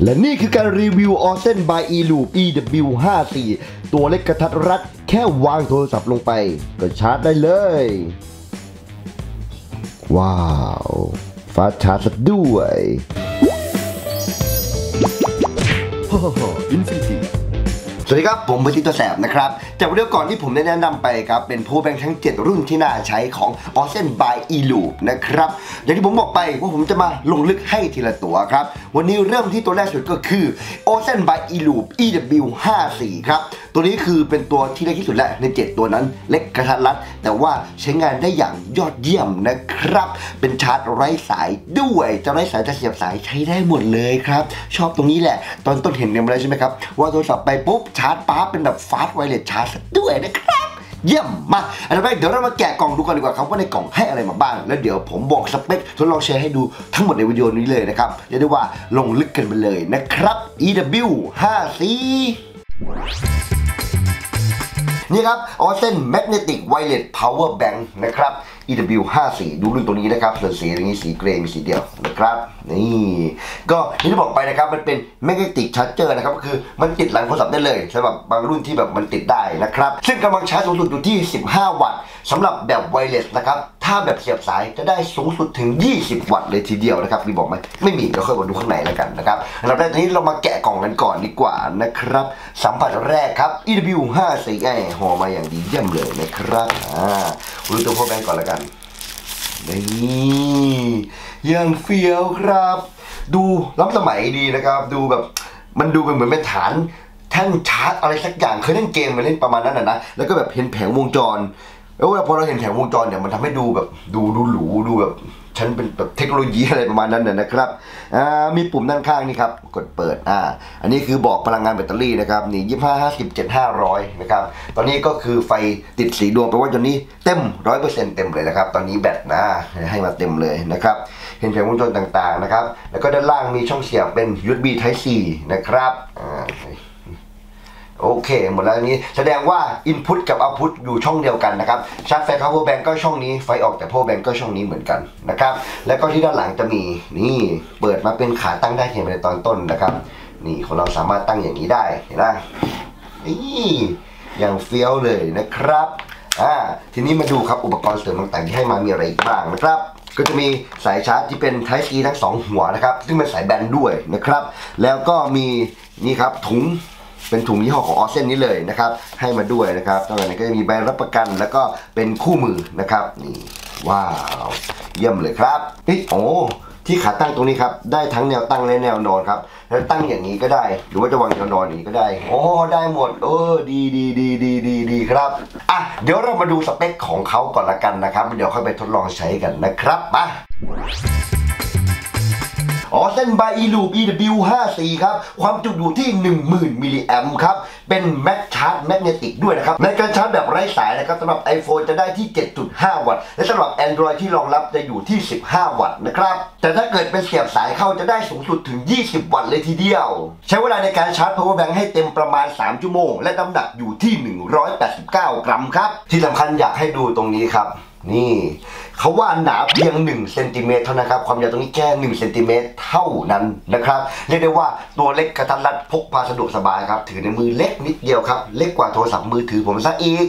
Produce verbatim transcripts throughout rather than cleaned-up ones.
และนี่คือการรีวิว Awesome by eLoop อี ดับเบิลยู ห้าสิบสี่ ตัวเล็กกระทัดรัดแค่วางโทรศัพท์ลงไปก็ชาร์จได้เลยว้าวฟาสต์ชาร์จซะด้วยฮ่าฮ่าอินฟินิตี้สวัสดีครับผมเบอร์ตี้ตัวแสบนะครับจากวิดีโอก่อนที่ผมได้แนะนำไปครับเป็นโพแบงค์ทั้งเจ็ดรุ่นที่น่าใช้ของ Awesome by eLoop นะครับอย่างที่ผมบอกไปว่าผมจะมาลงลึกให้ทีละตัวครับวันนี้เริ่มที่ตัวแรกสุดก็คือ Awesome by eLoop อี ดับเบิลยู ห้าสิบสี่ ครับตัวนี้คือเป็นตัวที่เล็กที่สุดและในเจ็ดตัวนั้นเล็กกระทัดรัดแต่ว่าใช้งานได้อย่างยอดเยี่ยมนะครับเป็นชาร์จไร้สายด้วยจะไร้สายจะเสียบสายใช้ได้หมดเลยครับชอบตรงนี้แหละตอนต้นเห็นเนี่ยมาเลยใช่ไหมครับว่าโทรศัพท์ไปปุ๊บชาร์จปั๊บเป็นแบบฟาสต์ไวเลสชาร์จด้วยนะครับเยี่ยมมาอันดับแรกเดี๋ยวเรามาแกะกล่องดูกันดีกว่าครับว่าในกล่องให้อะไรมาบ้างแล้วเดี๋ยวผมบอกสเปคทดลองแชร์ให้ดูทั้งหมดในวิดีโอนี้เลยนะครับเรียกได้ว่าลงลึกกันไปเลยนะครับ อี ดับเบิลยู ห้าสิบสี่นี่ครับ Awesome Magnetic Wireless Power Bank นะครับ อี ดับเบิลยู ห้าสิบสี่ ดูรุ่นตัวนี้นะครับส่วนสีอย่างนี้สีเกรย์มีสีเดียวนะครับนี่ก็ที่ได้บอกไปนะครับมันเป็น Magnetic Charger นะครับก็คือมันติดหลังโทรศัพท์ได้เลยสำหรับบางรุ่นที่แบบมันติดได้นะครับซึ่งกำลังชาร์จสูงสุดอยู่ที่สิบห้าวัตต์สำหรับแบบไวเลสนะครับถ้าแบบเสียบสายจะได้สูงสุดถึงยี่สิบวัตต์เลยทีเดียวนะครับมีบอกไหมไม่มีเดี๋ยวค่อยมาดูข้างในแล้วกันนะครับอันดับแรกนี้เรามาแกะกล่องกันก่อนดีกว่านะครับสัมผัสแรกครับ อี ดับเบิลยู ห้าสิบสี่ ไอ้ห่อมาอย่างดีเยี่ยมเลยนะครับอ่าดูตัวพ่อแบงก์ก่อนแล้วกันนี่ยังเฟี้ยวครับดูล้ำสมัยดีนะครับดูแบบมันดูเป็นเหมือนเป็นฐานแท่นชาร์จอะไรสักอย่างเคยเล่นเกมมาเล่นประมาณนั้นนะแล้วก็แบบเห็นแผงวงจรแล้วพอเราเห็นแผงวงจรเนี่ยมันทำให้ดูแบบดูดูหรูดูแบบฉันเป็นแบบเทคโนโลยีอะไรประมาณนั้นนะครับอ่ามีปุ่มด้านข้างนี่ครับกดเปิดอ่าอันนี้คือบอกพลังงานแบตเตอรี่นะครับนี่ยี่สิบห้า ห้าสิบ เจ็ด ห้าร้อยนะครับตอนนี้ก็คือไฟติดสีดวงแปลว่าตอนนี้เต็ม ร้อยเปอร์เซ็นต์ เต็มเลยนะครับตอนนี้แบตนะให้มาเต็มเลยนะครับเห็นแผงวงจรต่างๆนะครับแล้วก็ด้านล่างมีช่องเสียบเป็น ยู เอส บี Type C นะครับอ่าโอเคหมดแล้วนี้แสดงว่า Input กับ Output อยู่ช่องเดียวกันนะครับชาร์จไฟเข้า Power Bank ก็ช่องนี้ไฟออกจาก Power Bank ก็ช่องนี้เหมือนกันนะครับแล้วก็ที่ด้านหลังจะมีนี่เปิดมาเป็นขาตั้งได้เห็นไปในตอนต้นนะครับนี่ของเราสามารถตั้งอย่างนี้ได้เห็นไหมนี่อย่างเฟี้ยวเลยนะครับอ่าทีนี้มาดูครับอุปกรณ์เสริมต่างๆที่ให้มามีอะไรอีกบ้างนะครับก็จะมีสายชาร์จที่เป็น Type C ทั้งสองหัวนะครับซึ่งเป็นสายแบนด้วยนะครับแล้วก็มีนี่ครับถุงเป็นถุงยี่ห้อของ Awesome นี้เลยนะครับให้มาด้วยนะครับตรงนี้ก็จะมีใบรับประกันแล้วก็เป็นคู่มือนะครับนี่ว้าวเยี่ยมเลยครับนี่โอ้ที่ขาตั้งตรงนี้ครับได้ทั้งแนวตั้งและแนวนอนครับแล้วตั้งอย่างนี้ก็ได้หรือว่าจะวางแนวนอนอย่างนี้ก็ได้โอ้ได้หมดเออดีดีดีดีดีดีครับอ่ะเดี๋ยวเรามาดูสเปคของเขาก่อนละกันนะครับเดี๋ยวค่อยไปทดลองใช้กันนะครับมาAwesome by eLoop อี ดับเบิลยู ห้าสิบสี่ ครับความจุอยู่ที่ หนึ่งหมื่น มิลลิแอมป์ครับเป็นแม็กชาร์จแมกเนติกด้วยนะครับในการชาร์จแบบไร้สายนะครับสำหรับ iPhone จะได้ที่ เจ็ดจุดห้า วัตต์และสำหรับ Android ที่รองรับจะอยู่ที่สิบห้าวัตต์นะครับแต่ถ้าเกิดเป็นเสียบสายเข้าจะได้สูงสุดถึงยี่สิบวัตต์เลยทีเดียวใช้เวลาในการชาร์จ Power Bank ให้เต็มประมาณสามชั่วโมงและน้ำหนักอยู่ที่หนึ่งร้อยแปดสิบเก้ากรัมครับที่สำคัญอยากให้ดูตรงนี้ครับนี่เขาว่าหนาเพียงหนึ่งเซนติเมตรเท่านั้นครับความยาวตรงนี้แค่หนึ่งเซนติเมตรเท่านั้นนะครับเรียกได้ว่าตัวเล็กกระทัดรัดพกพาสะดวกสบายครับถือในมือเล็กนิดเดียวครับเล็กกว่าโทรศัพท์มือถือผมซะอีก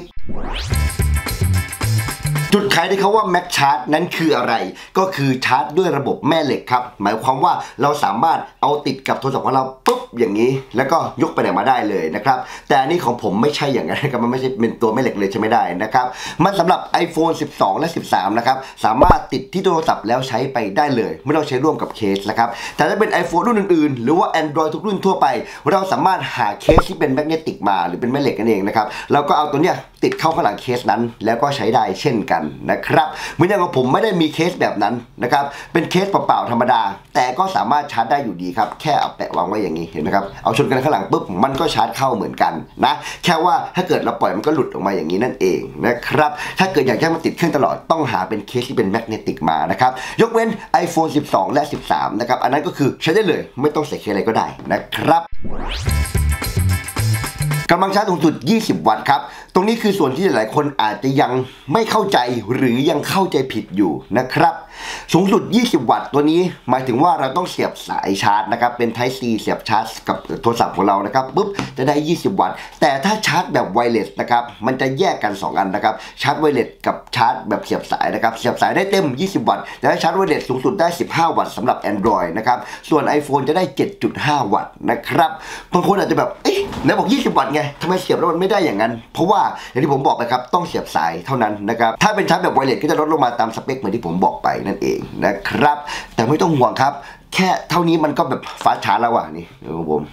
จุดขายที่เขาว่าแม็กชาร์จนั้นคืออะไรก็คือชาร์จด้วยระบบแม่เหล็กครับหมายความว่าเราสามารถเอาติดกับโทรศัพท์ของเราปุ๊บอย่างนี้แล้วก็ยกไปไหนมาได้เลยนะครับแต่อันนี้ของผมไม่ใช่อย่างนั้นครับมันไม่ใช่เป็นตัวแม่เหล็กเลยใช่ไม่ได้นะครับมันสำหรับ iPhone สิบสอง และ สิบสาม นะครับสามารถติดที่โทรศัพท์แล้วใช้ไปได้เลยไม่ต้องใช้ร่วมกับเคสนะครับแต่ถ้าเป็น iPhone รุ่นอื่นๆหรือว่า Android ทุกรุ่นทั่วไปเราสามารถหาเคสที่เป็นแมกเนติกมาหรือเป็นแม่เหล็กกันเองนะครับเราก็เอาตัวเนี้ยติดเข้าข้างหลังเคสนั้นแล้วก็ใช้ได้เช่นกันนะครับเหมือนอย่างของผมไม่ได้มีเคสแบบนั้นนะครับเป็นเคสเปล่าๆธรรมดาแต่ก็สามารถชาร์จได้อยู่ดีครับแค่เอาแปะวางไว้อย่างนี้เห็นไหมครับเอาชนกันข้างหลังปุ๊บมันก็ชาร์จเข้าเหมือนกันนะแค่ว่าถ้าเกิดเราปล่อยมันก็หลุดออกมาอย่างนี้นั่นเองนะครับถ้าเกิดอยากให้มันติดเครื่องตลอดต้องหาเป็นเคสที่เป็นแมกเนติกมานะครับยกเว้น iPhone สิบสอง และ สิบสาม นะครับอันนั้นก็คือใช้ได้เลยไม่ต้องใส่เคสอะไรก็ได้นะครับกำลังชาร์จสูงสุดยี่สิบวัตต์ครับตรงนี้คือส่วนที่หลายคนอาจจะยังไม่เข้าใจหรือยังเข้าใจผิดอยู่นะครับสูงสุดยี่สิบวัตต์ตัวนี้หมายถึงว่าเราต้องเสียบสายชาร์จนะครับเป็น Type C เสียบชาร์จกับโทรศัพท์ของเรานะครับปุ๊บจะได้ยี่สิบวัตต์แต่ถ้าชาร์จแบบไวเลสนะครับมันจะแยกกันสองอันนะครับชาร์จไวเลสกับชาร์จแบบเสียบสายนะครับเสียบสายได้เต็มยี่สิบวัตต์แต่ถ้าชาร์จไวเลสสูงสุดได้สิบห้าวัตต์สำหรับ Android นะครับส่วน iPhone จะได้ เจ็ดจุดห้า วัตต์นะครับบางคนอาจจะแบบเอ๊ะไหนบอกยี่สิบวัตต์ไงทำไมเสียบแล้วมันไม่ได้อย่างนั้นเพราะว่าอย่างที่ผมบอกไปครับต้องเสียบสายเท่านั้นนะครับถ้าเป็นชาร์จแบบไวเลสก็จะลดลงมาตามสเปคเหมือนที่ผมบอกไปนั่นเองนะครับแต่ไม่ต้องห่วงครับแค่เท่านี้มันก็แบบฟาสต์ชาร์จแล้วว่ะนี่ครับผม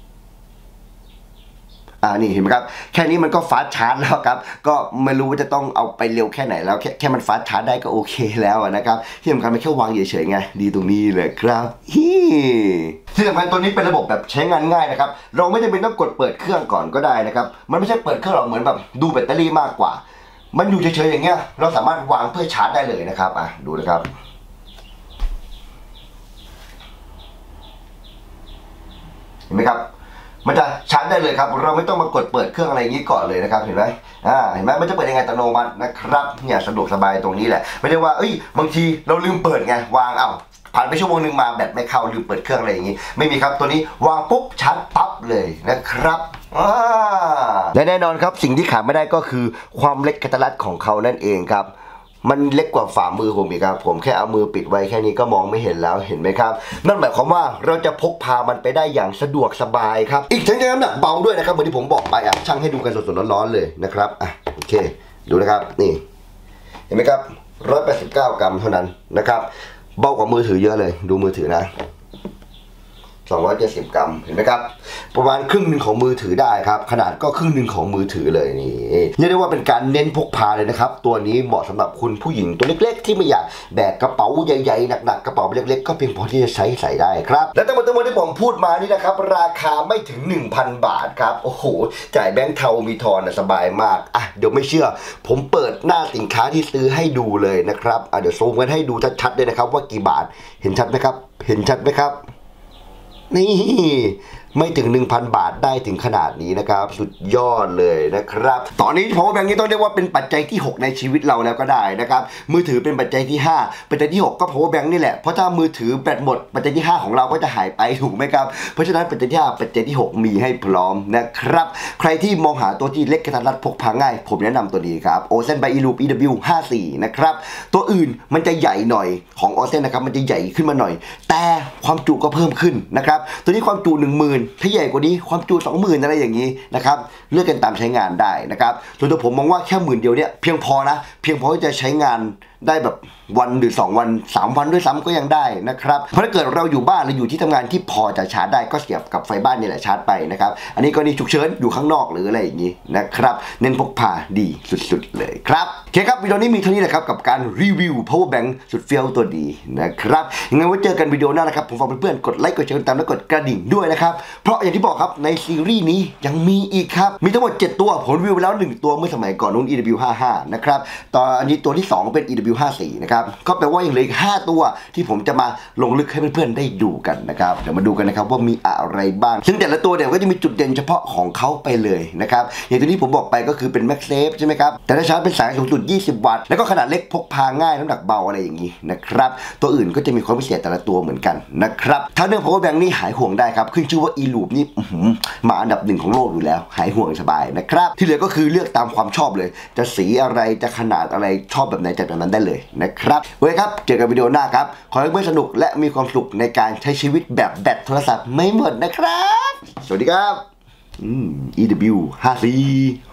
อ่านี่เห็นไหมครับแค่นี้มันก็ฟาสต์ชาร์จแล้วครับก็ไม่รู้ว่าจะต้องเอาไปเร็วแค่ไหนแล้วแค่แค่มันฟาสต์ชาร์จได้ก็โอเคแล้วนะครับที่สำคัญไม่แค่วางเฉยๆไงดีตรงนี้เลยครับฮีที่สำคัญตัวนี้เป็นระบบแบบใช้งานง่ายนะครับเราไม่จำเป็นต้องกดเปิดเครื่องก่อนก็ได้นะครับมันไม่ใช่เปิดเครื่องหรอกเหมือนแบบดูแบตเตอรี่มากกว่ามันอยู่เฉยๆอย่างเงี้ยเราสามารถวางเพื่อชาร์จได้เลยนะครับอ่ะดูนะครับเห็นไหมครับมันจะชาร์จได้เลยครับเราไม่ต้องมากดเปิดเครื่องอะไรอย่างนี้ก่อนเลยนะครับเห็นไหมอ่าเห็นไหมมันจะเปิดยังไงอัตโนมัตินะครับเนี่ยสะดวกสบายตรงนี้แหละไม่ได้ว่าเอ้ยบางทีเราลืมเปิดไงวางเอ้าผ่านไปชั่วโมงหนึ่งมาแบตไม่เข้าลืมเปิดเครื่องอะไรอย่างนี้ไม่มีครับตัวนี้วางปุ๊บชาร์จปั๊บเลยนะครับและแน่นอนครับสิ่งที่ขาดไม่ได้ก็คือความเล็กกระทัดรัดของเขานั่นเองครับมันเล็กกว่าฝ่ามือผมอีกครับผมแค่เอามือปิดไว้แค่นี้ก็มองไม่เห็นแล้วเห็นไหมครับนั่นหมายความว่าเราจะพกพามันไปได้อย่างสะดวกสบายครับอีกทั้งยังน้ำหนักเบาด้วยนะครับเหมือนที่ผมบอกไปอ่ะช่างให้ดูกันสดๆร้อนๆเลยนะครับอ่ะโอเคดูนะครับนี่เห็นไหมครับหนึ่งร้อยแปดสิบเก้ากรัมเท่านั้นนะครับเบากว่ามือถือเยอะเลยดูมือถือนะสองร้อยเจ็ดสิบกรัมเห็นไหมครับประมาณครึ่งหนึ่งของมือถือได้ครับขนาดก็ครึ่งหนึ่งของมือถือเลยนี่เรียกได้ว่าเป็นการเน้นพกพาเลยนะครับตัวนี้เหมาะสำหรับคุณผู้หญิงตัวเล็กๆที่ไม่อยากแบกกระเป๋าใหญ่ๆหนักๆกระเป๋าเล็กๆก็เพียงพอที่จะใช้ใส่ได้ครับและทั้งหมดทั้งมวลที่ผมพูดมานี่นะครับราคาไม่ถึง หนึ่งพัน บาทครับโอ้โหจ่ายแบงค์เทามีทอนสบายมากอ่ะเดี๋ยวไม่เชื่อผมเปิดหน้าสินค้าที่ซื้อให้ดูเลยนะครับอ่ะเดี๋ยวซูมกันให้ดูชัดๆเลยนะครับว่ากี่บาทเห็นชัดไหมครับเห็นชัดไหมครับนี่ไม่ถึง หนึ่งพัน บาทได้ถึงขนาดนี้นะครับสุดยอดเลยนะครับตอนนี้ power bank นี้ต้องเรียกว่าเป็นปัจจัยที่หกในชีวิตเราแล้วก็ได้นะครับมือถือเป็นปัจจัยที่ห้าปัจจัยที่หกก็ power bank นี่แหละเพราะถ้ามือถือแบตหมดปัจจัยที่ห้าของเราก็จะหายไปถูกไหมครับเพราะฉะนั้นปัจจัยที่ห้าปัจจัยที่หกมีให้พร้อมนะครับใครที่มองหาตัวที่เล็กกระทัดรัดพกพาง่ายผมแนะนำตัวนี้ครับ โอ เซน by อี ลูป อี ดับเบิลยู ห้าสิบสี่นะครับตัวอื่นมันจะใหญ่หน่อยของ โอ เซน นะครับมันจะใหญ่ขึ้นมาหน่อยแต่ความจุก็เพิ่มขึ้นนะครับตัวนี้ความจุ หนึ่งหมื่น ถ้าใหญ่กว่านี้ความจุ สองหมื่น อะไรอย่างนี้นะครับเลือกกันตามใช้งานได้นะครับส่วนตัวผมมองว่าแค่หมื่นเดียวเนี่ยเพียงพอนะเพียงพอที่จะใช้งานได้แบบวันหรือสองวันสามวันด้วยซ้ำก็ยังได้นะครับเพราะถ้าเกิดเราอยู่บ้านหรืออยู่ที่ทำงานที่พอจะชาร์จได้ก็เสียบกับไฟบ้านนี่แหละชาร์จไปนะครับอันนี้กรณีฉุกเฉินอยู่ข้างนอกหรืออะไรอย่างนี้นะครับเน้นพกพาดีสุดๆเลยครับโอเคครับวิดีโอนี้มีเท่านี้แหละครับกับการรีวิว power bank สุดเฟี้ยวตัวดีนะครับยังไงไว้เจอกันวิดีโอหน้านะครับผมฝากเพื่อนๆกดไลค์กดแชร์กดติดตามและกดกระดิ่งด้วยนะครับเพราะอย่างที่บอกครับในซีรีส์นี้ยังมีอีกครับมีทั้งหมดเจ็ดตัวผมรีวิวไปแล้วหนึ่งตัวเมื่อสมัยก่อนนู้น อี ดับเบิลยู ห้าสิบห้านะครับตอนนี้ตัวที่สองเป็น อี ดับเบิลยู ห้าสิบสี่นะครับก็แปลว่ายังเหลืออีกห้าตัวที่ผมจะมาลงลึกให้เพื่อนๆได้ดูกันนะครับเดี๋ยวมาดูกันนะครับว่ามีอะไรบ้างซึ่งแต่ละตัวเนี่ยก็จะมีจุดเด่นเฉพาะของเขาไปเลยนะครับอย่างตัวนี้ผมบอกไปก็คือเป็น MagSafe ใช่ไหมครับแต่ถ้าชาร์จเป็นสายสูงสุดยี่สิบวัตต์แล้วก็ขนาดเล็กพกพาง่ายน้ำหนักเบาอะไรอย่างนี้นะครับตัวอื่นก็จะมีความพิเศษแต่ละตัวเหมือนกันนะครับถ้าเรื่อง power bank นี่หายห่วงได้ครับขึ้นชื่อว่า e-loop นี่มาอันดับหนึ่งของโลกอยู่แล้วหายห่วงสบายนะครับที่เหลือก็คือเลือกตามความชอบเลยจะสีอะไรจะขนาดอะไรชอบแบบไหนจัดแบบนั้นได้เลยนะครับโอเคครับเจอกันวิดีโอหน้าครับขอให้เพื่อนสนุกและมีความสุขในการใช้ชีวิตแบบแบตโทรศัพท์ไม่หมดนะครับสวัสดีครับ อี ดับเบิลยู ห้าสิบสี่